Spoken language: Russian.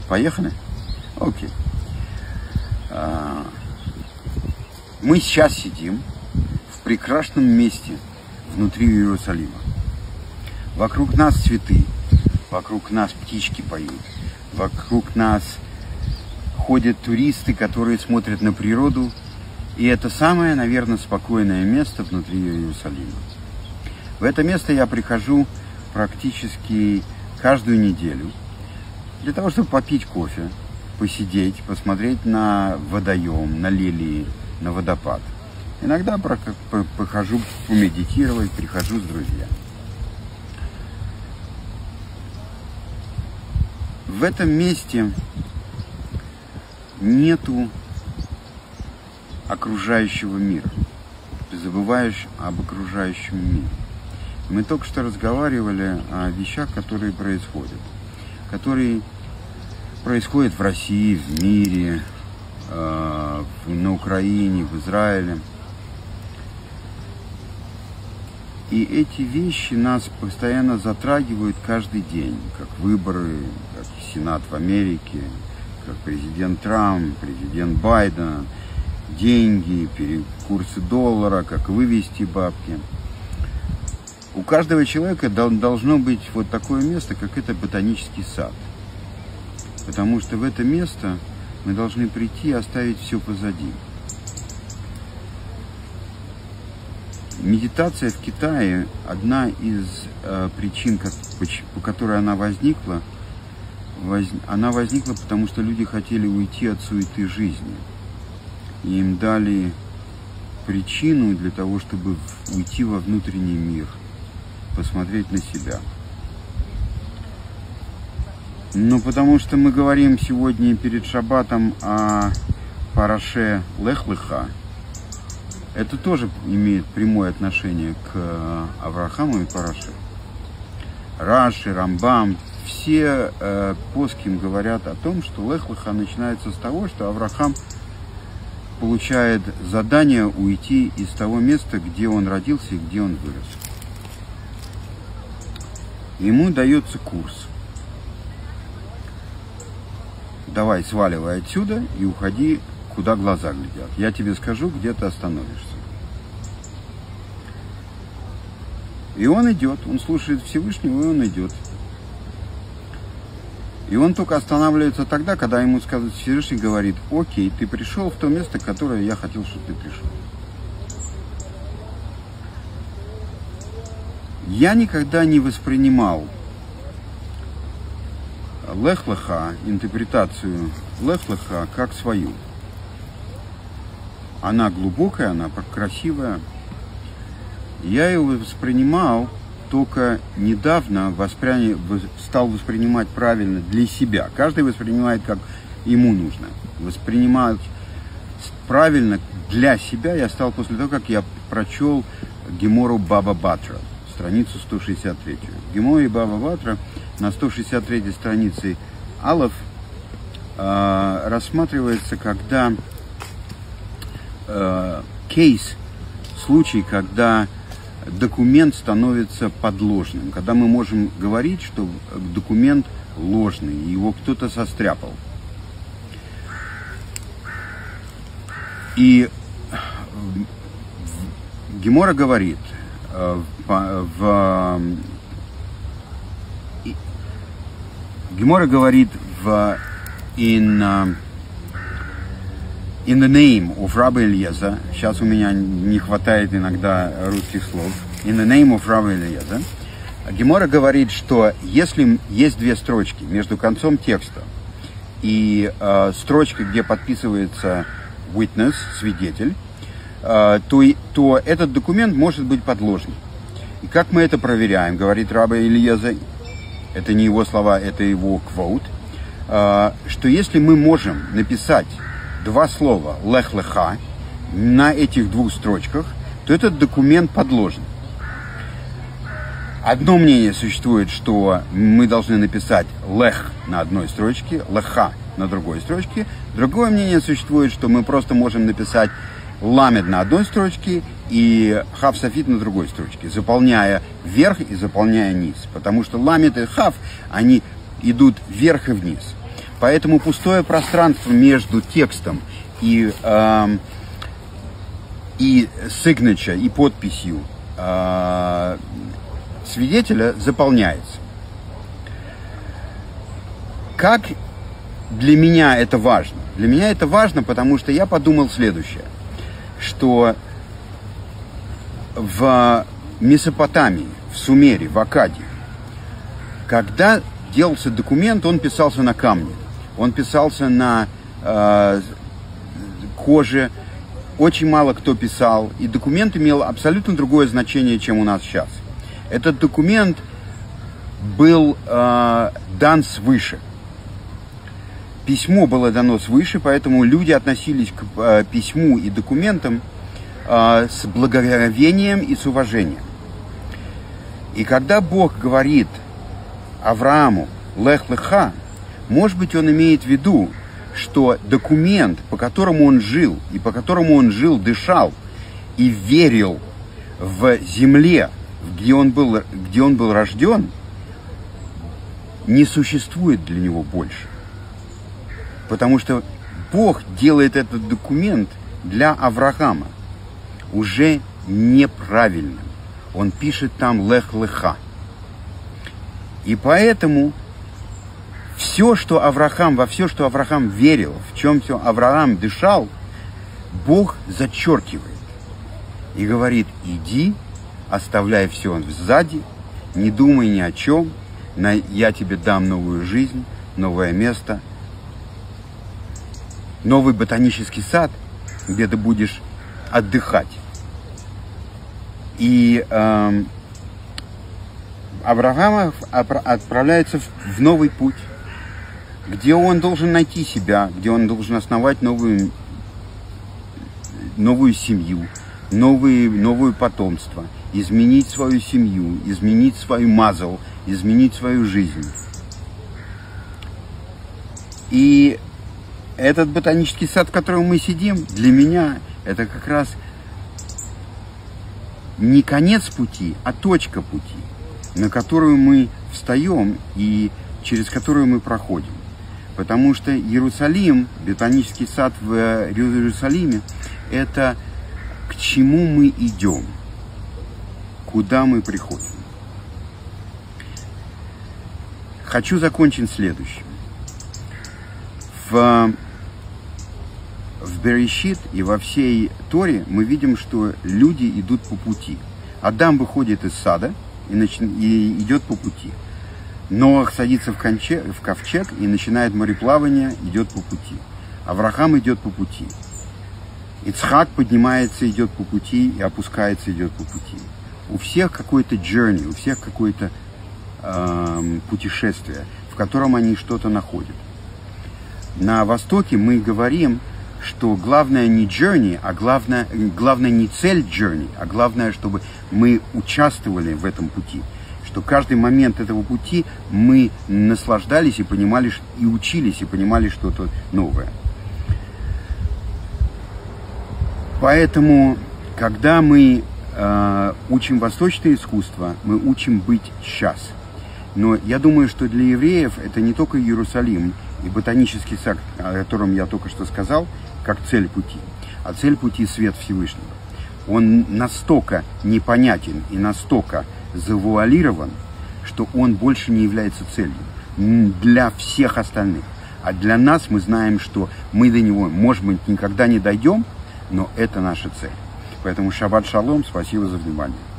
Поехали? Окей. Мы сейчас сидим в прекрасном месте внутри Иерусалима. Вокруг нас цветы, вокруг нас птички поют, вокруг нас ходят туристы, которые смотрят на природу. И это самое, наверное, спокойное место внутри Иерусалима. В это место я прихожу практически каждую неделю для того, чтобы попить кофе, посидеть, посмотреть на водоем, на лилии, на водопад. Иногда похожу помедитировать, прихожу с друзьями. В этом месте нету окружающего мира. Ты забываешь об окружающем мире. Мы только что разговаривали о вещах, которые происходят. Которые происходят в России, в мире, на Украине, в Израиле. И эти вещи нас постоянно затрагивают каждый день, как выборы, как Сенат в Америке, как президент Трамп, президент Байден, деньги, курсы доллара, как вывести бабки. У каждого человека должно быть вот такое место, как это ботанический сад. Потому что в это место мы должны прийти и оставить все позади. Медитация в Китае, одна из причин, по которой она возникла, потому что люди хотели уйти от суеты жизни. И им дали причину для того, чтобы уйти во внутренний мир, посмотреть на себя. Ну, потому что мы говорим сегодня перед Шаббатом о параше Лех Леха. Это тоже имеет прямое отношение к Аврааму и параше. Раши, Рамбам, все поским говорят о том, что Лех Леха начинается с того, что Авраам получает задание уйти из того места, где он родился и где он вырос. Ему дается курс. Давай, сваливай отсюда и уходи, куда глаза глядят. Я тебе скажу, где ты остановишься. И он идет, он слушает Всевышнего, и он идет. И он только останавливается тогда, когда ему сказать, Всевышний говорит: окей, ты пришел в то место, которое я хотел, чтобы ты пришел. Я никогда не воспринимал Лех Леха, интерпретацию Лех Леха, как свою. Она глубокая, она красивая. Я ее воспринимал только недавно, стал воспринимать правильно для себя. Каждый воспринимает, как ему нужно. Воспринимать правильно для себя я стал после того, как я прочел Гемору Баба Батра, страницу 163. В Геморе Баба Батра на 163 странице Алеф рассматривается, когда кейс, случай, когда документ становится подложным, когда мы можем говорить, что документ ложный, его кто-то состряпал. И Гемора говорит, in the name of Rabbi Eliezer, сейчас у меня не хватает иногда русских слов, in the name of Rabbi Eliezer, Гемора говорит, что если есть две строчки между концом текста и строчкой, где подписывается witness, свидетель, то этот документ может быть подложным. И как мы это проверяем, говорит Рабби Элиезер, это не его слова, это его квоут, что если мы можем написать два слова «лех леха» на этих двух строчках, то этот документ подложен. Одно мнение существует, что мы должны написать «лех» на одной строчке, «леха» на другой строчке. Другое мнение существует, что мы просто можем написать «ламед» на одной строчке и «хав софит» на другой строчке, заполняя вверх и заполняя низ. Потому что «ламед» и «хав», они идут вверх и вниз. Поэтому пустое пространство между текстом и signature, и подписью свидетеля заполняется. Как для меня это важно? Для меня это важно, потому что я подумал следующее, что в Месопотамии, в Сумере, в Аккаде, когда делался документ, он писался на камне, он писался на коже, очень мало кто писал, и документ имел абсолютно другое значение, чем у нас сейчас. Этот документ был дан свыше. Письмо было дано свыше, поэтому люди относились к письму и документам с благоговением и с уважением. И когда Бог говорит Аврааму «Лех леха», может быть, он имеет в виду, что документ, по которому он жил, и по которому он жил, дышал и верил в земле, где он был рожден, не существует для него больше. Потому что Бог делает этот документ для Авраама уже неправильным. Он пишет там «Лех леха». И поэтому во все, что Авраам верил, в чем все Авраам дышал, Бог зачеркивает и говорит: иди, оставляй все сзади, не думай ни о чем, я тебе дам новую жизнь, новое место, новый ботанический сад, где ты будешь отдыхать. И Авраам отправляется в новый путь, где он должен найти себя, где он должен основать новую семью, новое потомство, изменить свою семью, изменить свою мазал, изменить свою жизнь. И этот ботанический сад, в котором мы сидим, для меня это как раз не конец пути, а точка пути, на которую мы встаем и через которую мы проходим. Потому что Иерусалим, ботанический сад в Иерусалиме, это к чему мы идем, куда мы приходим. Хочу закончить следующим. В Берешит и во всей Торе мы видим, что люди идут по пути. Адам выходит из сада и идет по пути. Ноах садится в ковчег и начинает мореплавание, идет по пути. Авраам идет по пути. Ицхак поднимается, идет по пути, и опускается, идет по пути. У всех какой-то journey, у всех какое-то путешествие, в котором они что-то находят. На Востоке мы говорим, что главное не journey, а главное не цель journey, а главное, чтобы мы участвовали в этом пути. Что каждый момент этого пути мы наслаждались и понимали, и учились, и понимали что-то новое. Поэтому, когда мы учим восточное искусство, мы учим быть сейчас. Но я думаю, что для евреев это не только Иерусалим и ботанический сад, о котором я только что сказал, как цель пути, а цель пути — свет Всевышнего. Он настолько непонятен и настолько завуалирован, что он больше не является целью для всех остальных. А для нас мы знаем, что мы до него, может быть, никогда не дойдем, но это наша цель. Поэтому шаббат шалом, спасибо за внимание.